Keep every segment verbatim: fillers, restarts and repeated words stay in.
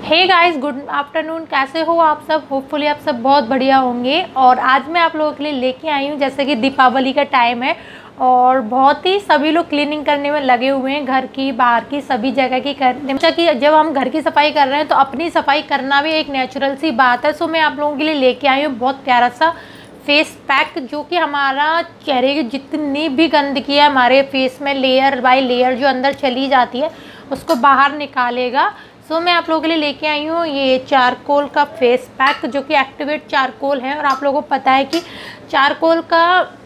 Hey guys, good afternoon. कैसे हो आप सब? होपफुली आप सब बहुत बढ़िया होंगे। और आज मैं आप लोगों के लिए लेके आई हूँ, जैसे कि दीपावली का टाइम है और बहुत ही सभी लोग क्लीनिंग करने में लगे हुए हैं, घर की बाहर की सभी जगह की करने में। कि जब हम घर की सफाई कर रहे हैं तो अपनी सफाई करना भी एक नेचुरल सी बात है। सो मैं आप लोगों के लिए लेके आई हूँ बहुत प्यारा सा फेस पैक, जो कि हमारा चेहरे की जितनी भी गंदगी है हमारे फेस में लेयर बाय लेयर जो अंदर चली जाती है उसको बाहर निकालेगा। सो so, मैं आप लोगों के लिए लेके आई हूँ ये चारकोल का फेस पैक, जो कि एक्टिवेट चारकोल है। और आप लोगों को पता है कि चारकोल का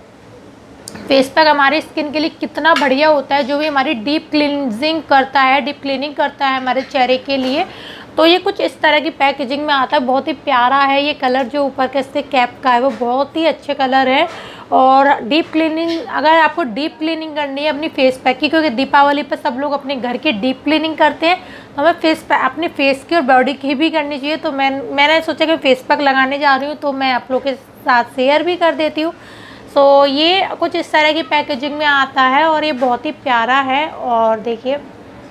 फेस पैक हमारे स्किन के लिए कितना बढ़िया होता है, जो भी हमारी डीप क्लींजिंग करता है, डीप क्लीनिंग करता है हमारे चेहरे के लिए। तो ये कुछ इस तरह की पैकेजिंग में आता है, बहुत ही प्यारा है। ये कलर जो ऊपर के इसके कैप का है वो बहुत ही अच्छे कलर है। और डीप क्लीनिंग, अगर आपको डीप क्लीनिंग करनी है अपनी फेस पैक की, क्योंकि दीपावली पर सब लोग अपने घर की डीप क्लीनिंग करते हैं, तो हमें फेस पैक अपने फेस की और बॉडी की भी करनी चाहिए। तो मैं मैंने सोचा कि फेस पैक लगाने जा रही हूँ तो मैं आप लोग के साथ शेयर भी कर देती हूँ। सो so, ये कुछ इस तरह की पैकेजिंग में आता है और ये बहुत ही प्यारा है। और देखिए,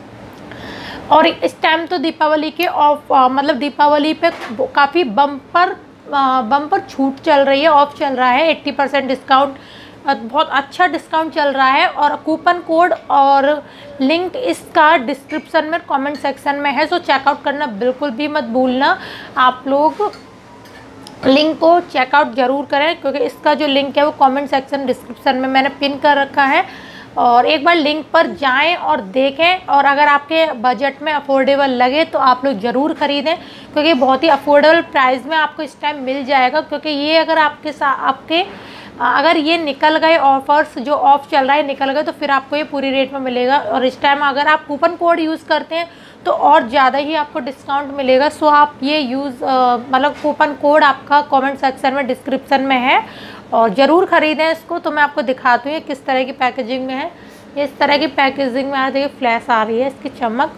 और इस टाइम तो दीपावली के ऑफ मतलब दीपावली पे काफ़ी बम्पर बम्पर छूट चल रही है, ऑफ चल रहा है, अस्सी परसेंट डिस्काउंट, बहुत अच्छा डिस्काउंट चल रहा है। और कूपन कोड और लिंक इसका डिस्क्रिप्शन में कमेंट सेक्शन में है। सो चेकआउट करना बिल्कुल भी मत भूलना, आप लोग लिंक को चेकआउट ज़रूर करें, क्योंकि इसका जो लिंक है वो कमेंट सेक्शन डिस्क्रिप्शन में मैंने पिन कर रखा है। और एक बार लिंक पर जाएं और देखें, और अगर आपके बजट में अफोर्डेबल लगे तो आप लोग ज़रूर ख़रीदें, क्योंकि बहुत ही अफोर्डेबल प्राइस में आपको इस टाइम मिल जाएगा। क्योंकि ये अगर आपके साथ आपके अगर ये निकल गए, ऑफर्स जो ऑफ चल रहा है निकल गए, तो फिर आपको ये पूरी रेट में मिलेगा। और इस टाइम अगर आप कूपन कोड यूज़ करते हैं तो और ज़्यादा ही आपको डिस्काउंट मिलेगा। सो आप ये यूज़ मतलब कूपन कोड आपका कमेंट सेक्शन में डिस्क्रिप्शन में है और ज़रूर ख़रीदें इसको। तो मैं आपको दिखाती हूँ किस तरह की पैकेजिंग में है। इस तरह की पैकेजिंग में आ देखिए, फ्लैश आ रही है इसकी चमक।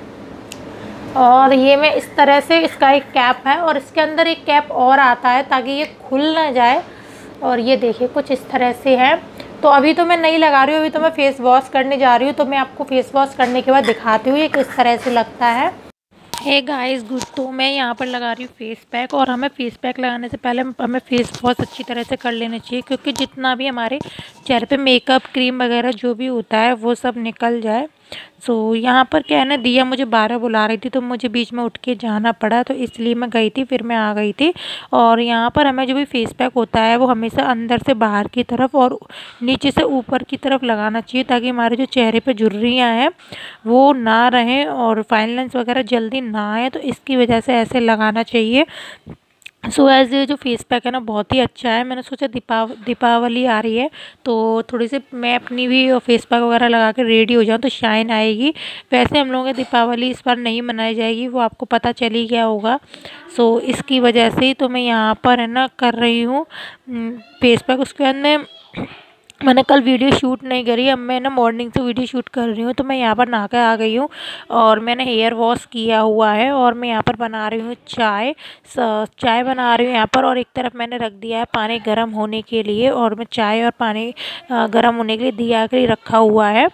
और ये मैं इस तरह से, इसका एक कैप है और इसके अंदर एक कैप और आता है ताकि ये खुल ना जाए। और ये देखिए कुछ इस तरह से है। तो अभी तो मैं नहीं लगा रही हूँ, अभी तो मैं फेस वॉश करने जा रही हूँ। तो मैं आपको फेस वॉश करने के बाद दिखाती हूँ ये किस तरह से लगता है। हे गाइस गुड, तो मैं यहाँ पर लगा रही हूँ फेस पैक। और हमें फेस पैक लगाने से पहले हमें फेस वॉश अच्छी तरह से कर लेना चाहिए, क्योंकि जितना भी हमारे चेहरे पे मेकअप क्रीम वगैरह जो भी होता है वो सब निकल जाए। सो so, यहाँ पर क्या है ना, दिया मुझे बारह बुला रही थी तो मुझे बीच में उठ के जाना पड़ा, तो इसलिए मैं गई थी, फिर मैं आ गई थी। और यहाँ पर हमें जो भी फेस पैक होता है वो हमेशा अंदर से बाहर की तरफ और नीचे से ऊपर की तरफ लगाना चाहिए, ताकि हमारे जो चेहरे पे झुर्रियाँ हैं वो ना रहें और फाइन लाइन्स वगैरह जल्दी ना आए। तो इसकी वजह से ऐसे लगाना चाहिए। सो एज ये जो फेस पैक है ना बहुत ही अच्छा है। मैंने सोचा दीपाव दीपावली आ रही है तो थोड़ी सी मैं अपनी भी फेस पैक वगैरह लगा के रेडी हो जाऊँ तो शाइन आएगी। वैसे हम लोगों की दीपावली इस बार नहीं मनाई जाएगी, वो आपको पता चल ही गया होगा। सो इसकी वजह से ही तो मैं यहाँ पर है ना कर रही हूँ फेस पैक। उसके बाद मैं मैंने कल वीडियो शूट नहीं करी, अब मैं ना मॉर्निंग से वीडियो शूट कर रही हूँ। तो मैं यहाँ पर नहा कर आ गई हूँ और मैंने हेयर वॉश किया हुआ है और मैं यहाँ पर बना रही हूँ चाय चाय बना रही हूँ यहाँ पर। और एक तरफ मैंने रख दिया है पानी गर्म होने के लिए, और मैं चाय और पानी गर्म होने के लिए दिया कर रखा हुआ है।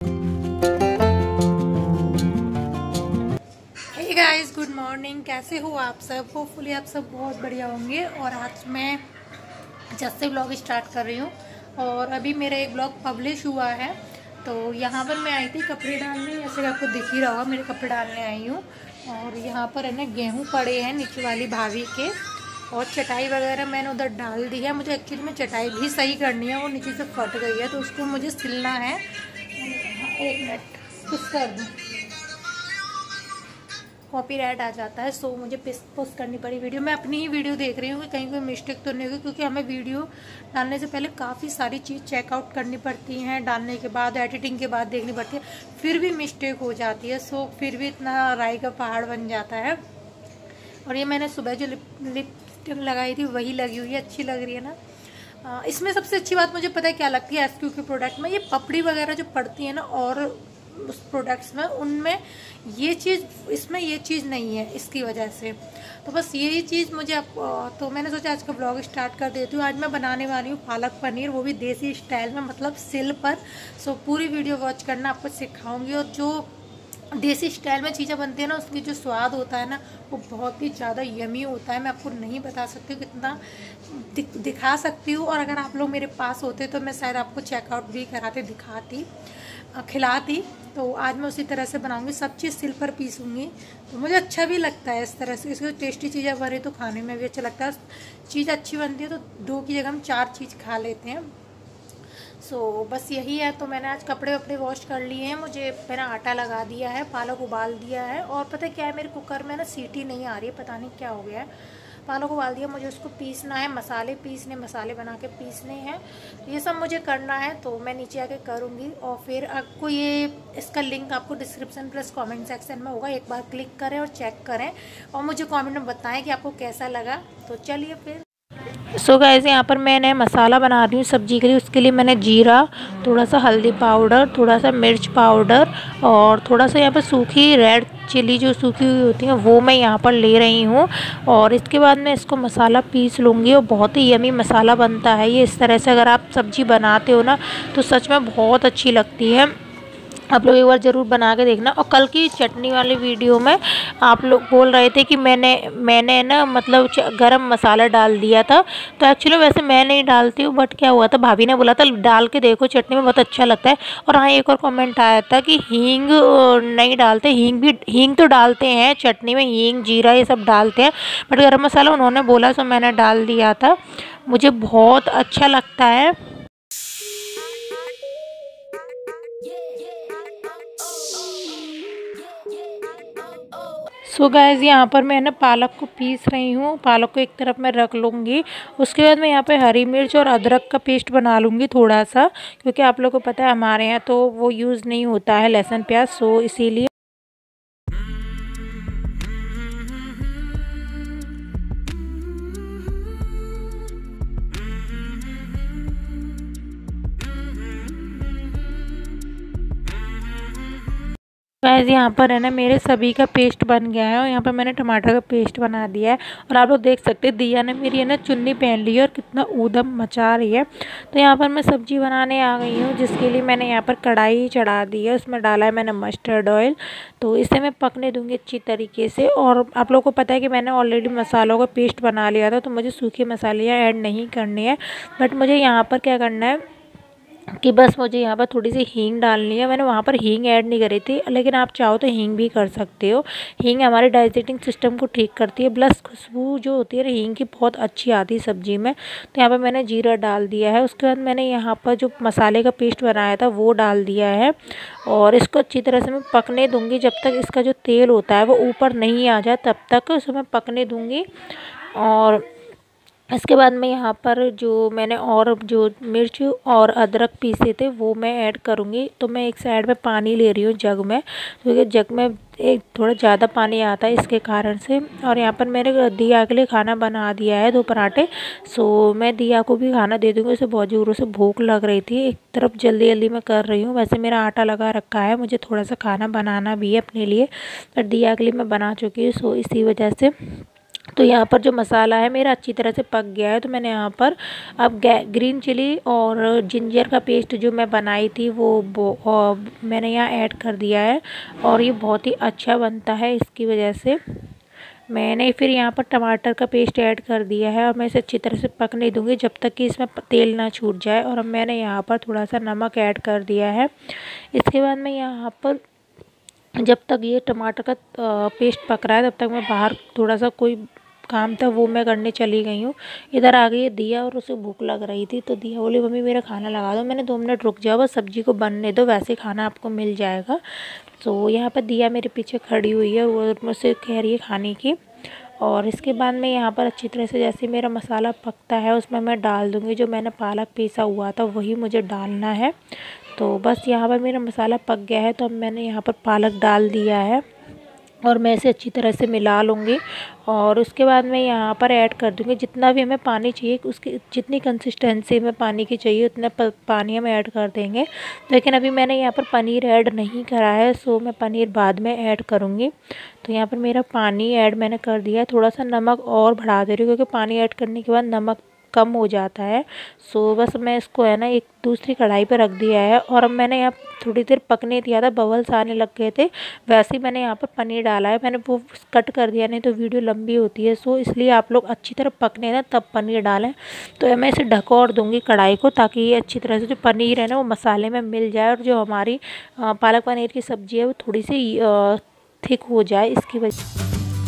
हे गाइस गुड मॉर्निंग, कैसे हो आप सब? होपफुली आप सब बहुत बढ़िया होंगे। और आज मैं जस्ट से ब्लॉग स्टार्ट कर रही हूँ और अभी मेरा एक ब्लॉग पब्लिश हुआ है। तो यहाँ पर मैं आई थी कपड़े डालने, जैसे कि आपको दिख ही रहा होगा मेरे कपड़े डालने आई हूँ। और यहाँ पर है ना गेहूँ पड़े हैं नीचे वाली भाभी के, और चटाई वगैरह मैंने उधर डाल दी है। मुझे एक्चुअली में चटाई भी सही करनी है, वो नीचे से फट गई है तो उसको मुझे सिलना है। एक मिनट कुछ कर दूँ, कॉपीराइट आ जाता है। सो मुझे पोस्ट करनी पड़ी वीडियो। मैं अपनी ही वीडियो देख रही हूँ कि कहीं कोई मिस्टेक तो नहीं होगी, क्योंकि हमें वीडियो डालने से पहले काफ़ी सारी चीज़ चेकआउट करनी पड़ती हैं, डालने के बाद एडिटिंग के बाद देखनी पड़ती है, फिर भी मिस्टेक हो जाती है। सो फिर भी इतना राई का पहाड़ बन जाता है। और ये मैंने सुबह जो लिप लिपस्टिक लगाई थी वही लगी हुई है, अच्छी लग रही है ना। आ, इसमें सबसे अच्छी बात मुझे पता है क्या लगती है, एस क्यू के प्रोडक्ट में ये पपड़ी वगैरह जो पड़ती है ना, और उस प्रोडक्ट्स में उनमें ये चीज़, इसमें ये चीज़ नहीं है, इसकी वजह से। तो बस यही चीज़ मुझे आप, तो मैंने सोचा आज का ब्लॉग स्टार्ट कर देती हूँ। आज मैं बनाने वाली हूँ पालक पनीर, वो भी देसी स्टाइल में, मतलब सिल पर। सो पूरी वीडियो वॉच करना, आपको सिखाऊंगी। और जो देसी स्टाइल में चीज़ें बनती है ना, उसकी जो स्वाद होता है ना वो बहुत ही ज़्यादा यमी होता है। मैं आपको नहीं बता सकती हूँ कितना, दिख, दिखा सकती हूँ। और अगर आप लोग मेरे पास होते तो मैं शायद आपको चेकआउट भी कराते, दिखाती, खिलाती। तो आज मैं उसी तरह से बनाऊंगी, सब चीज़ सिल पर पीसूँगी। तो मुझे अच्छा भी लगता है इस तरह से, इसकी टेस्टी चीज़ें बने तो खाने में भी अच्छा लगता है। चीज़ अच्छी बनती है तो दो की जगह हम चार चीज़ खा लेते हैं। सो so, बस यही है। तो मैंने आज कपड़े वपड़े वॉश कर लिए हैं, मुझे मैंने आटा लगा दिया है, पालक उबाल दिया है। और पता है क्या है, मेरे कुकर में ना सीटी नहीं आ रही है, पता नहीं क्या हो गया है। पालक उबाल दिया, मुझे उसको पीसना है, मसाले पीसने, मसाले बना के पीसने हैं। ये सब मुझे करना है, तो मैं नीचे आके करूँगी। और फिर आपको ये इसका लिंक आपको डिस्क्रिप्शन प्लस कमेंट सेक्शन में होगा, एक बार क्लिक करें और चेक करें और मुझे कमेंट में बताएं कि आपको कैसा लगा। तो चलिए फिर। सो गाइस, यहाँ पर मैंने मसाला बना रही हूँ सब्जी के लिए। उसके लिए मैंने जीरा, थोड़ा सा हल्दी पाउडर, थोड़ा सा मिर्च पाउडर और थोड़ा सा यहाँ पर सूखी रेड चिली जो सूखी हुई होती है वो मैं यहाँ पर ले रही हूँ। और इसके बाद मैं इसको मसाला पीस लूँगी और बहुत ही यमी मसाला बनता है ये। इस तरह से अगर आप सब्ज़ी बनाते हो ना तो सच में बहुत अच्छी लगती है। आप लोग एक बार ज़रूर बना के देखना। और कल की चटनी वाली वीडियो में आप लोग बोल रहे थे कि मैंने मैंने ना मतलब गरम मसाला डाल दिया था, तो एक्चुअली वैसे मैं नहीं डालती हूँ, बट क्या हुआ था, भाभी ने बोला था डाल के देखो चटनी में बहुत अच्छा लगता है। और हाँ, एक और कमेंट आया था कि हींग नहीं डालते, हींग भी हींग तो डालते हैं चटनी में, हींग जीरा ये सब डालते हैं, बट गरम मसाला उन्होंने बोला तो मैंने डाल दिया था। मुझे बहुत अच्छा लगता है। सो गाइस, यहाँ पर मैं ना पालक को पीस रही हूँ, पालक को एक तरफ मैं रख लूँगी। उसके बाद मैं यहाँ पे हरी मिर्च और अदरक का पेस्ट बना लूँगी थोड़ा सा, क्योंकि आप लोगों को पता है हमारे यहाँ तो वो यूज़ नहीं होता है लहसुन प्याज, सो इसीलिए। गाइस, यहाँ पर है ना मेरे सभी का पेस्ट बन गया है और यहाँ पर मैंने टमाटर का पेस्ट बना दिया है। और आप लोग देख सकते हैं दिया ने मेरी है ना चुन्नी पहन ली है और कितना ऊधम मचा रही है। तो यहाँ पर मैं सब्जी बनाने आ गई हूँ, जिसके लिए मैंने यहाँ पर कढ़ाई चढ़ा दी है, उसमें डाला है मैंने मस्टर्ड ऑयल। तो इसे मैं पकने दूँगी अच्छी तरीके से। और आप लोग को पता है कि मैंने ऑलरेडी मसालों का पेस्ट बना लिया था, तो मुझे सूखे मसाले ऐड नहीं करने हैं। बट मुझे यहाँ पर क्या करना है कि बस मुझे यहाँ पर थोड़ी सी हींग डालनी है। मैंने वहाँ पर हींग ऐड नहीं करी थी, लेकिन आप चाहो तो हींग भी कर सकते हो। हींग हमारे डाइजेस्टिंग सिस्टम को ठीक करती है, प्लस खुशबू जो होती है हींग की बहुत अच्छी आती है सब्जी में। तो यहाँ पर मैंने जीरा डाल दिया है। उसके बाद मैंने यहाँ पर जो मसाले का पेस्ट बनाया था वो डाल दिया है और इसको अच्छी तरह से मैं पकने दूँगी जब तक इसका जो तेल होता है वो ऊपर नहीं आ जाए, तब तक इसे मैं पकने दूँगी। और इसके बाद में यहाँ पर जो मैंने और जो मिर्च और अदरक पीसे थे वो मैं ऐड करूँगी। तो मैं एक साइड में पानी ले रही हूँ जग में, क्योंकि तो जग में एक थोड़ा ज़्यादा पानी आता है इसके कारण से। और यहाँ पर मैंने दिया के लिए खाना बना दिया है, दो पराठे। सो मैं दिया को भी खाना दे दूँगी, उसे बहुत ज़ोरों से भूख लग रही थी। एक तरफ जल्दी जल्दी मैं कर रही हूँ, वैसे मेरा आटा लगा रखा है, मुझे थोड़ा सा खाना बनाना भी है अपने लिए, पर दिया के लिए मैं बना चुकी हूँ। सो इसी वजह से तो यहाँ पर जो मसाला है मेरा अच्छी तरह से पक गया है। तो मैंने यहाँ पर अब ग्रीन चिली और जिंजर का पेस्ट जो मैं बनाई थी वो मैंने यहाँ ऐड कर दिया है और ये बहुत ही अच्छा बनता है। इसकी वजह से मैंने फिर यहाँ पर टमाटर का पेस्ट ऐड कर दिया है और मैं इसे अच्छी तरह से पकने दूँगी जब तक कि इसमें तेल ना छूट जाए। और अब मैंने यहाँ पर थोड़ा सा नमक ऐड कर दिया है। इसके बाद मैं यहाँ पर जब तक ये टमाटर का पेस्ट पक रहा है तब तक मैं बाहर थोड़ा सा कोई काम था वो मैं करने चली गई हूँ। इधर आ गई दिया और उसे भूख लग रही थी, तो दिया बोली मम्मी मेरा खाना लगा दो। मैंने दो मिनट रुक जाओ, बस सब्जी को बनने दो, वैसे खाना आपको मिल जाएगा। तो यहाँ पर दिया मेरे पीछे खड़ी हुई है, वो मुझसे कह रही है खाने की। और इसके बाद में यहाँ पर अच्छी तरह से जैसे मेरा मसाला पकता है उसमें मैं डाल दूँगी जो मैंने पालक पीसा हुआ था, वही मुझे डालना है। तो बस यहाँ पर मेरा मसाला पक गया है, तो अब मैंने यहाँ पर पालक डाल दिया है और मैं इसे अच्छी तरह से मिला लूँगी। और उसके बाद मैं यहाँ पर ऐड कर दूँगी जितना भी हमें पानी चाहिए, उसकी जितनी कंसिस्टेंसी में पानी की चाहिए उतना पानी हम ऐड कर देंगे। लेकिन अभी मैंने यहाँ पर पनीर ऐड नहीं करा है, सो मैं पनीर बाद में ऐड करूँगी। तो यहाँ पर मेरा पानी ऐड मैंने कर दिया है, थोड़ा सा नमक और बढ़ा दे रही हूँ क्योंकि पानी ऐड करने के बाद नमक कम हो जाता है। सो बस मैं इसको है ना एक दूसरी कढ़ाई पे रख दिया है और अब मैंने यहाँ थोड़ी देर पकने दिया था, बबल्स आने लग गए थे। वैसे ही मैंने यहाँ पर पनीर डाला है, मैंने वो कट कर दिया, नहीं तो वीडियो लंबी होती है। सो इसलिए आप लोग अच्छी तरह पकने दें तब पनीर डालें। तो मैं इसे ढको और दूँगी कढ़ाई को, ताकि ये अच्छी तरह से जो पनीर है ना वो मसाले में मिल जाए और जो हमारी पालक पनीर की सब्ज़ी है वो थोड़ी सी थिक हो जाए, इसकी वजह।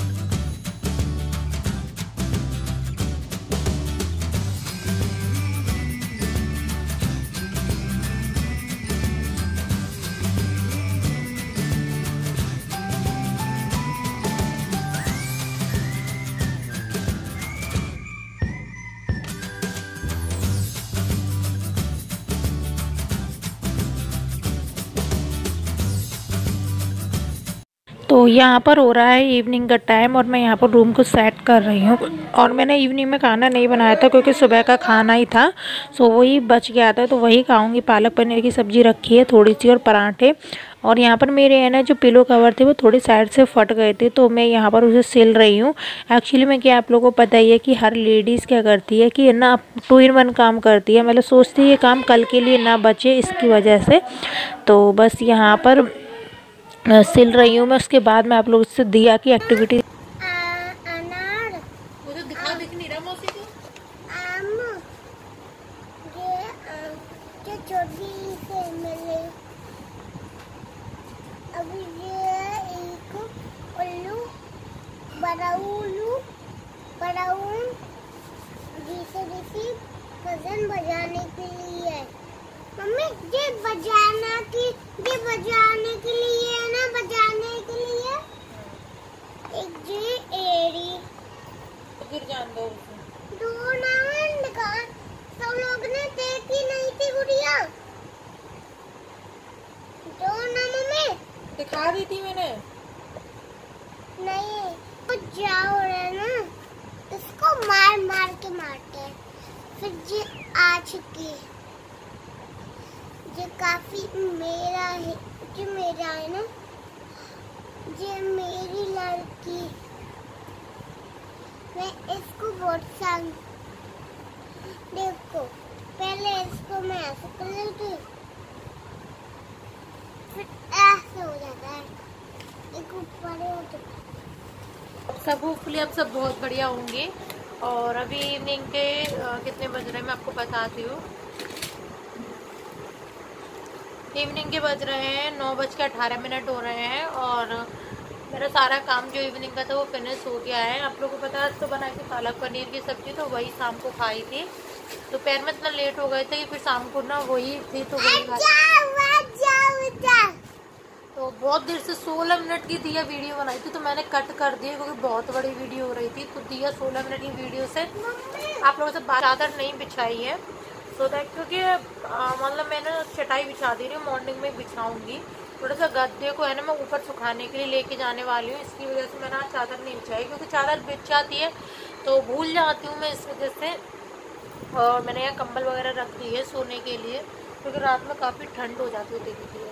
तो यहाँ पर हो रहा है इवनिंग का टाइम और मैं यहाँ पर रूम को सेट कर रही हूँ। और मैंने इवनिंग में खाना नहीं बनाया था क्योंकि सुबह का खाना ही था, सो वही बच गया था, तो वही खाऊंगी। पालक पनीर की सब्ज़ी रखी है थोड़ी सी और पराठे। और यहाँ पर मेरे है ना जो पिलो कवर थे वो थोड़ी साइड से फट गए थे, तो मैं यहाँ पर उसे सिल रही हूँ। एक्चुअली में क्या आप लोगों को पता ही है कि हर लेडीज़ क्या करती है कि ना टू इन वन काम करती है, मतलब सोचती है ये काम कल के लिए ना बचे, इसकी वजह से। तो बस यहाँ पर सिल रही हूँ मैं। उसके बाद मैं आप लोगों से दिया की एक्टिविटी अनार वो तो दिखा दिख नहीं रहा मौसी को। आम ये जो छोटी से मिले अभी ये एक उल्लू बड़ा उल्लू बड़ा उन जिसे जिसे वजन बजाने के लिए मम्मी ये बजाना की ये बजाने के लिए है ना, बजाने के लिए एक जी एड़ी फिर जान दो दो नाम का सब लोग ने देखी नहीं थी गुड़िया, दो नाम में दिखा दी थी मैंने। नहीं तो जाओ रहे ना, इसको मार मार के मारते हैं फिर जी आ चुकी ये काफी मेरा है, जो मेरा है ना, ये मेरी लड़की, मैं इसको बहुत संग देखो पहले इसको मैं ऐसे कर लेती हूँ फिर ऐसे हो जाता है, एक ऊपर होता। सब होपफुली आप सब बहुत बढ़िया होंगे। और अभी इवनिंग के आ, कितने बज रहे हैं मैं आपको बताती हूँ। इवनिंग के बज रहे हैं नौ बज के अठारह मिनट हो रहे हैं और मेरा सारा काम जो इवनिंग का था वो फिनिश हो गया है। आप लोगों को पता है तो बनाई थी पालक पनीर की सब्जी, तो वही शाम को खाई थी। दोपहर में इतना लेट हो गए थे कि फिर शाम को ना वही थी तो वही खाई। तो बहुत देर से सोलह मिनट की दिया वीडियो बनाई थी, तो मैंने कट कर दी क्योंकि बहुत बड़ी वीडियो हो रही थी। तो दिया सोलह मिनट की वीडियो से आप लोगों से चादर नहीं बिछाई है, सो दैट क्योंकि मतलब मैंने चटाई बिछा दी रही हूँ, मॉर्निंग में बिछाऊंगी। थोड़ा सा गद्दे को है ना मैं ऊपर सुखाने के लिए लेके जाने वाली हूँ, इसकी वजह से मैंने आज चादर नहीं बिछाई, क्योंकि चादर बिछ जाती है तो भूल जाती हूँ मैं, इस वजह से। और मैंने यहाँ कंबल वगैरह रख दी है सोने के लिए, क्योंकि रात में काफ़ी ठंड हो जाती है। देखिए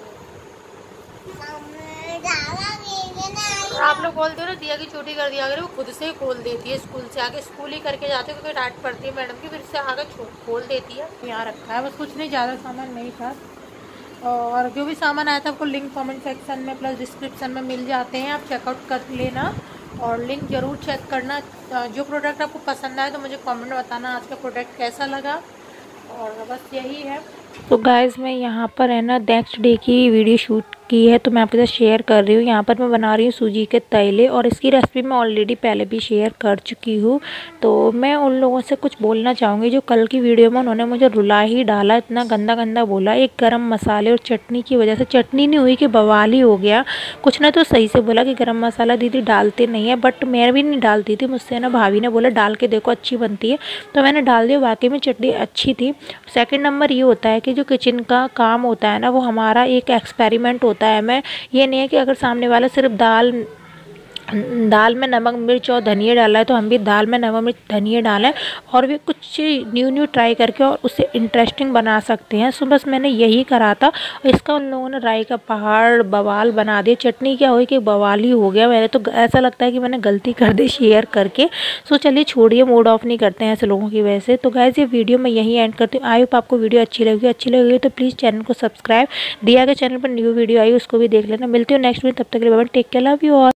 आप लोग बोलते हो ना दिया की चोटी कर दिया, अगर वो खुद से ही खोल देती है, स्कूल से आके स्कूल ही करके जाते हैं क्योंकि डांट पड़ती है मैडम की, फिर से आगे खोल देती है। यहाँ रखा है बस, कुछ नहीं, ज़्यादा सामान नहीं था। और जो भी सामान आया था आपको लिंक कमेंट सेक्शन में प्लस डिस्क्रिप्शन में मिल जाते हैं, आप चेकआउट कर लेना और लिंक ज़रूर चेक करना। जो प्रोडक्ट आपको पसंद आए तो मुझे कमेंट बताना आज का प्रोडक्ट कैसा लगा, और बस यही है। तो गाइज़ मैं यहाँ पर है ना नेक्स्ट डे की वीडियो शूट की है, तो मैं आपके साथ शेयर कर रही हूँ। यहाँ पर मैं बना रही हूँ सूजी के तैले, और इसकी रेसिपी मैं ऑलरेडी पहले भी शेयर कर चुकी हूँ। तो मैं उन लोगों से कुछ बोलना चाहूँगी जो कल की वीडियो में उन्होंने मुझे रुला ही डाला, इतना गंदा गंदा बोला। एक गरम मसाले और चटनी की वजह से, चटनी नहीं हुई कि बवाल ही हो गया। कुछ ना तो सही से बोला कि गरम मसाला दीदी डालते नहीं है, बट मैं भी नहीं डालती थी, मुझसे ना भाभी ने बोला डाल के देखो अच्छी बनती है, तो मैंने डाल दिया। वाकई में चटनी अच्छी थी। सेकंड नंबर ये होता है कि जो किचन का काम होता है ना वो हमारा एक एक्सपेरिमेंट होता है। मैं ये नहीं है कि अगर सामने वाला सिर्फ दाल दाल में नमक मिर्च और धनिया डाला है, तो हम भी दाल में नमक मिर्च धनिया डालें और भी कुछ न्यू न्यू ट्राई करके और उसे इंटरेस्टिंग बना सकते हैं। सो बस मैंने यही करा था। इसका उन लोगों ने राई का पहाड़ बवाल बना दिया। चटनी क्या हुई कि बवाल ही हो गया। मैंने तो ऐसा लगता है कि मैंने गलती कर दी शेयर करके। सो चलिए छोड़िए, मूड ऑफ नहीं करते हैं ऐसे लोगों की वजह से। तो गाइस ये वीडियो मैं यही एंड करती हूँ। आई होप आपको वीडियो अच्छी लगी अच्छी लगी तो प्लीज़ चैनल को सब्सक्राइब, दिया के चैनल पर न्यू वीडियो आई उसको भी देख लेना। मिलती हूँ नेक्स्ट में, तब तक के लिए bye, take care, love you all.